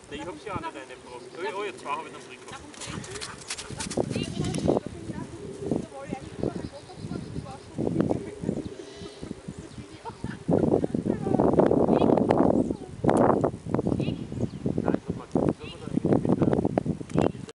Nein, ich habe sie auch nicht reingebracht. Oh, jetzt zwei habe ich noch drin gehabt.